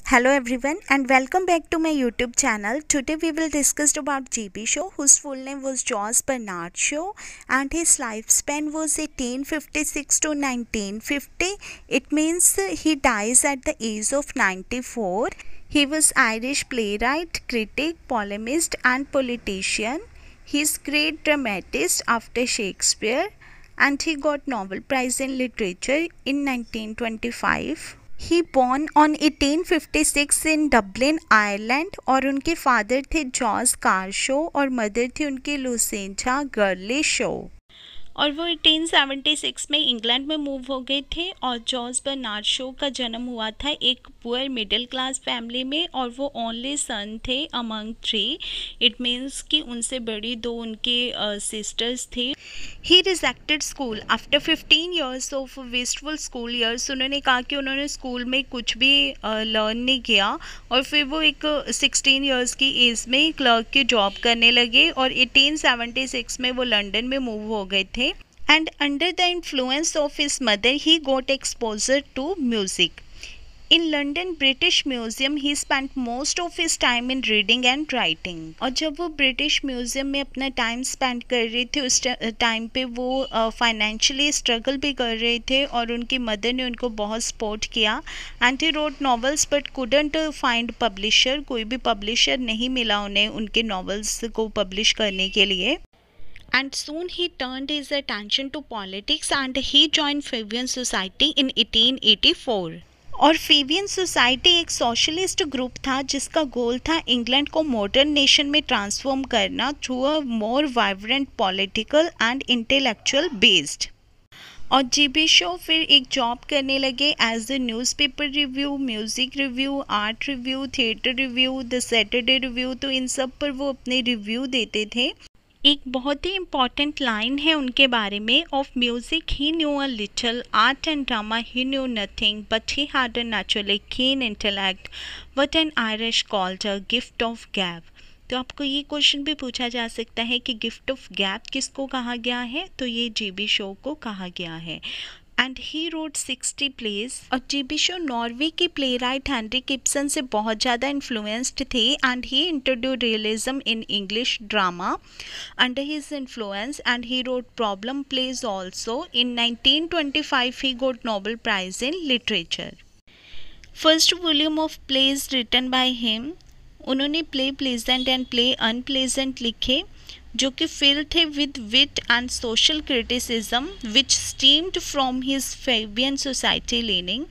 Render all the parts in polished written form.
Hello everyone and welcome back to my YouTube channel. Today we will discuss about GB Shaw, whose full name was George Bernard Shaw and his lifespan was 1856 to 1950. It means he dies at the age of 94. He was Irish playwright, critic, polemist and politician. He is great dramatist after Shakespeare and he got Nobel Prize in Literature in 1925. ही born on 1856 in Dublin Ireland और उनके father थे George Carr Shaw और mother थी उनकी लुसेंटा girly show और वो 1876 में इंग्लैंड में मूव हो गए थे। और जॉर्ज बर्नार्ड शो का जन्म हुआ था एक पुअर मिडिल क्लास फैमिली में और वो ओनली सन थे अमंग 3। इट मीन्स कि उनसे बड़ी दो उनके सिस्टर्स थे। He rejected school after 15 years of wasteful school years. उन्होंने कहा कि उन्होंने स्कूल में कुछ भी लर्न नहीं किया और फिर वो एक 16 ईयर्स की एज में क्लर्क की जॉब करने लगे और 1876 में वो लंदन में मूव हो गए थे। And under the influence of his mother, he got exposure to music. In London British Museum, he spent most of his time in reading and writing. और जब वो ब्रिटिश म्यूज़ियम में अपना टाइम स्पेंड कर रहे थे उस टाइम पे वो फाइनेंशियली स्ट्रगल भी कर रहे थे और उनकी मदर ने उनको बहुत सपोर्ट किया। And he wrote novels but couldn't find publisher. कोई भी पब्लिशर नहीं मिला उन्हें उनके नॉवेल्स को पब्लिश करने के लिए। And soon he turned his attention to politics and he joined Fabian Society in 1884. और फेबियन सोसाइटी एक सोशलिस्ट ग्रुप था जिसका गोल था इंग्लैंड को मॉडर्न नेशन में ट्रांसफॉर्म करना through a more vibrant political and intellectual based. और GB Shaw फिर एक जॉब करने लगे as the newspaper review, music review, art review, theatre review, the Saturday Review. तो इन सब पर वो अपने रिव्यू देते थे। एक बहुत ही इम्पॉर्टेंट लाइन है उनके बारे में, of music he knew a little, art and drama he knew nothing, but he had a naturally keen intellect, what an Irish called a gift of gab. तो आपको ये क्वेश्चन भी पूछा जा सकता है कि गिफ्ट ऑफ गैब किसको कहा गया है, तो ये जीबी शो को कहा गया है। And he wrote 60 plays. और जीबी शो नॉर्वे के प्ले राइट हेनरी गिब्सन से बहुत ज़्यादा इन्फ्लुएंस्ड थे and he introduce realism in English drama under his influence and he wrote problem plays also. In 1925 he got Nobel prize in literature. First volume of plays written by him. उन्होंने play pleasant and play unpleasant लिखे जो कि fill थे with wit and social criticism which stemmed from his Fabian Society leaning.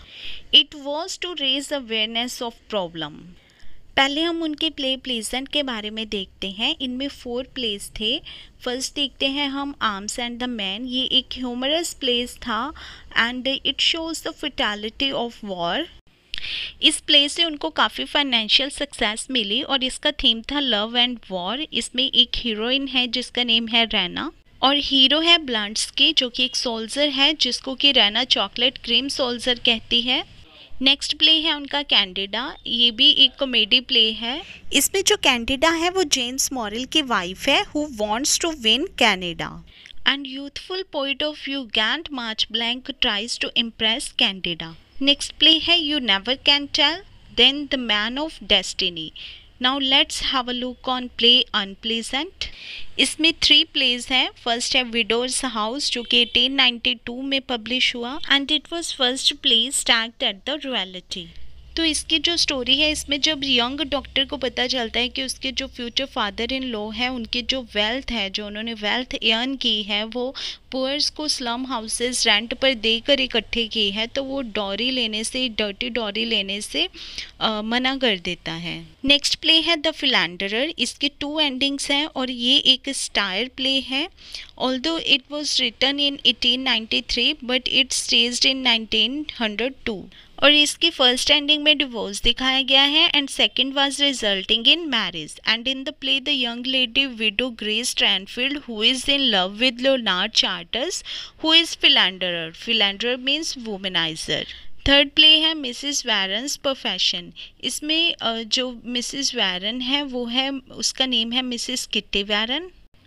It was to raise awareness of problem. पहले हम उनके play pleasant के बारे में देखते हैं। इनमें 4 प्लेस थे। फर्स्ट देखते हैं हम आर्म्स एंड द मैन। ये एक ह्यूमरस प्लेस था and it shows the fatality of war. इस प्ले से उनको काफ़ी फाइनेंशियल सक्सेस मिली और इसका थीम था लव एंड वॉर। इसमें एक हीरोइन है जिसका नेम है रैना और हीरो है ब्लंट्स्की जो कि एक सोल्जर है जिसको कि रैना चॉकलेट क्रीम सोल्जर कहती है। नेक्स्ट प्ले है उनका कैंडिडा। ये भी एक कॉमेडी प्ले है। इसमें जो कैंडिडा है वो जेम्स मॉरेल की वाइफ है who wants to win Candida and youthful poet of यूगैंट Marchbanks tries to impress Candida. Next play है you never can tell, then the man of destiny. Now let's have a look on play unpleasant. इसमें 3 pledge हैं। First है विडोर्स house जो कि 1892 में publish हुआ and it was first play staged at the royalty. तो इसकी जो स्टोरी है इसमें जब यंग डॉक्टर को पता चलता है कि उसके जो फ्यूचर फादर इन लॉ है उनकी जो वेल्थ है, जो उन्होंने वेल्थ अर्न की है वो पुअर्स को स्लम हाउसेस रेंट पर देकर इकट्ठे की है, तो वो डॉरी लेने से, डर्टी डॉरी लेने से मना कर देता है। नेक्स्ट प्ले है द फिलैंडरर। इसके 2 एंडिंग्स हैं और ये एक स्टायर प्ले है। Although it was written in 1893 but it staged in 1902। और इसकी फर्स्ट एंडिंग में डिवोर्स दिखाया गया है and second was resulting in marriage. And in the play the young lady widow Grace Stranfield who is in love with Leonard Charteris who is philanderer. Philanderer means womanizer. Third play है Mrs Warren's profession. इसमें जो Mrs Warren है वो है, उसका name है Mrs kitty Warren.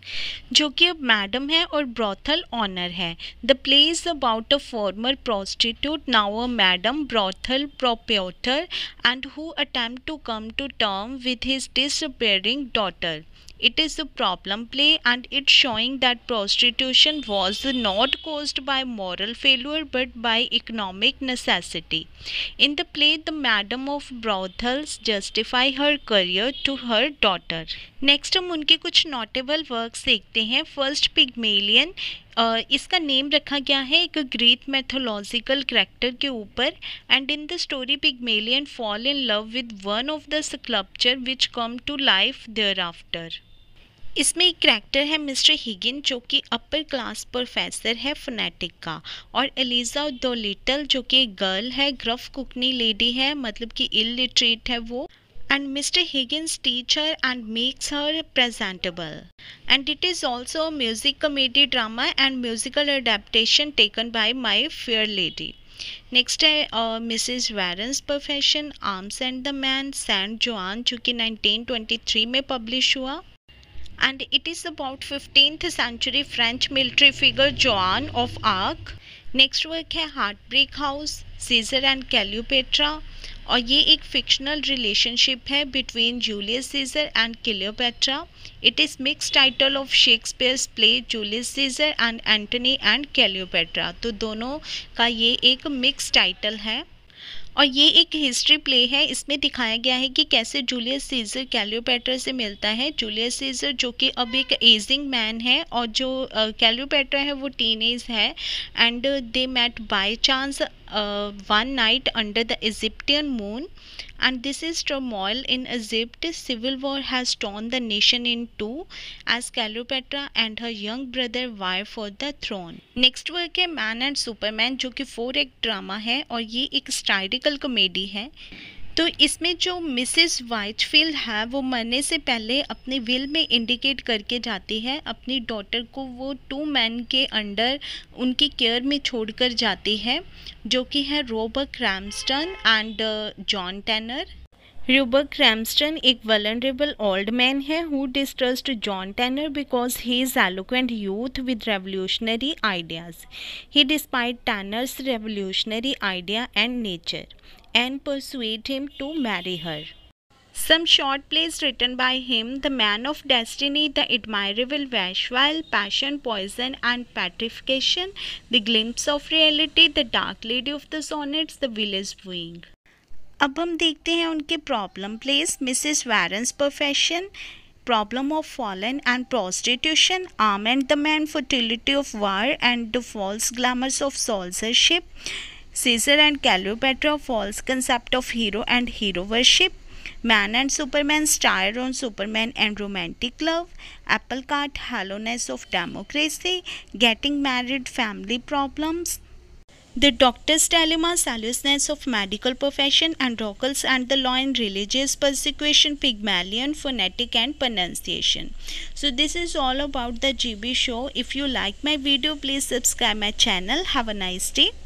जो कि अब मैडम है और ब्रॉथल ऑनर है। The play is about a former prostitute now a madam brothel proprietor and who attempt to come to term with his disappearing daughter. It is a problem play and it's showing that prostitution was not caused by moral failure but by economic necessity. In the play, the madam of brothels justify her career to her daughter. Next हम उनके कुछ notable works देखते हैं। First Pygmalion, इसका name रखा गया है एक ग्रीक मैथोलॉजिकल कैरेक्टर के ऊपर। And in the story Pygmalion fall in love with one of the sculpture which come to life thereafter. इसमें एक कैरेक्टर है मिस्टर हिगिन जो कि अपर क्लास प्रोफेसर है फोनेटिक का, और एलिजा डोलिटल जो कि एक गर्ल है, ग्रफ कुकनी लेडी है, मतलब कि इलिटरेट है वो। And Mr. Higgins teach her and makes her presentable. And it is also a music comedy drama and musical adaptation taken by My Fair Lady. Next है Mrs Warren's profession, arms and the man, Saint Joan जो कि 1923 में publish हुआ। And it is about 15th century French military figure Joan of Arc. Next work है Heartbreak House, Caesar and Cleopatra, और ये एक fictional relationship है between Julius Caesar and Cleopatra. It is mix title of Shakespeare's play Julius Caesar and Antony and Cleopatra, तो दोनों का ये एक मिक्स टाइटल है। और ये एक हिस्ट्री प्ले है। इसमें दिखाया गया है कि कैसे जूलियस सीजर क्लियोपेट्रा से मिलता है। जूलियस सीजर जो कि अब एक एजिंग मैन है और जो क्लियोपेट्रा है वो टीनेज है, and they met by chance one night under the Egyptian moon, and this is turmoil in Egypt. Civil war has torn the nation in two as Cleopatra and her young brother vie for the throne. Next work है man and superman जो कि 4 act drama है और ये एक साइटिकल comedy है। तो इसमें जो मिसेस वाइटफील्ड है वो मरने से पहले अपने विल में इंडिकेट करके जाती है अपनी डॉटर को, वो 2 मैन के अंडर उनकी केयर में छोड़कर जाती है जो कि है Robert Cramston and John Tanner. Robert Cramston एक वल्नरेबल ओल्ड मैन है who distrust John Tanner because he is eloquent youth with revolutionary ideas. He despite Tanner's revolutionary idea and nature and persuade him to marry her. Some short plays written by him: The Man of Destiny, The Admirable Vashval, Passion, Poison and Petrification, The Glimpse of Reality, The Dark Lady of the Sonnets, The Village Wooing. अब हम देखते हैं उनके problem plays. Mrs Warren's profession, Problem of Fallen and Prostitution, Arm and the Man, Fertility of War and the False Glamours of Soldiership, Caesar and Cleopatra, false concept of hero and hero worship, Man and Superman, Star on Superman and romantic love, Apple Cart, hollowness of democracy, Getting married, family problems, The Doctor's Dilemma, sallousness of medical profession, and Rockles and the Law and religious persecution, Pygmalion, phonetic and pronunciation. So this is all about the GB show. If you like my video, please subscribe my channel. Have a nice day.